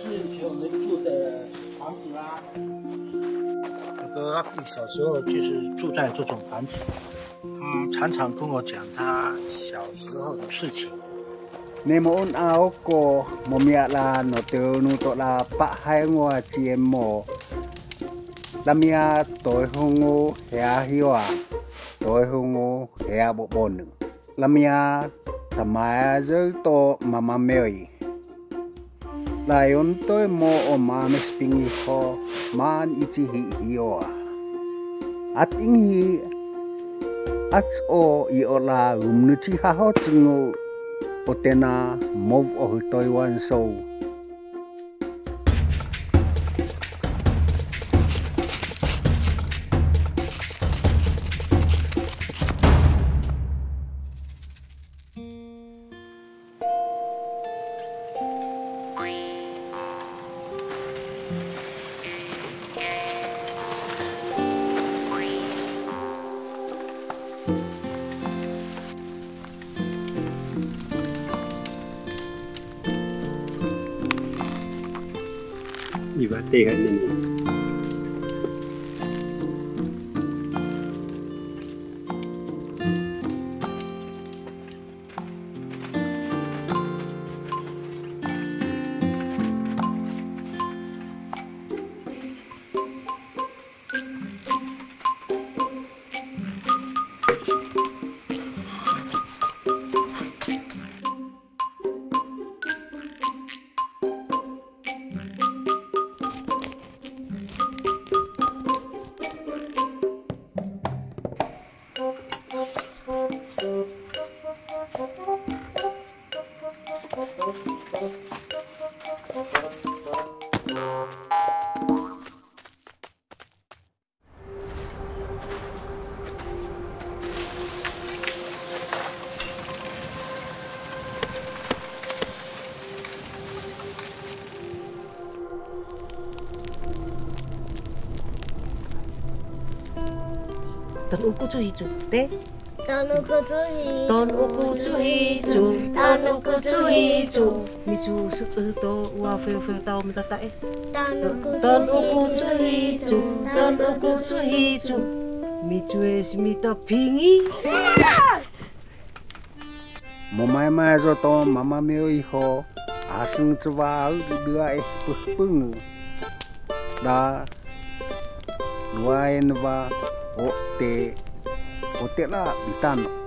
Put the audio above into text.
是以前我们住的房子啊。哥哥阿弟小时候就是住在这种房子，他常常跟我讲他小时候的事情。 Nemoon ao ko momia la no teu nu to la pa hai ngoa chiem mo lamia toi hungu hea hiwa toi hungu hea bo bonu lamia tamaya zeu to mama meoi layon toi mo o ma mespingi ho man ichi hi hioa at inghi at o I o la umnuchi ha ho tsungu o tena mov o Taiwan so. Iba tegan ini. Ton uku cu hijau teh. Ton uku cu hijau. Ton uku cu hijau. Ton uku cu hijau. Miju seto wa feu tau minta tak Ton uku cu hijau. Ton uku cu hijau. Miju es mita pingi. Momai mai zo to mama meoi ho asung chwa dua pung da dua en ba o te la bitan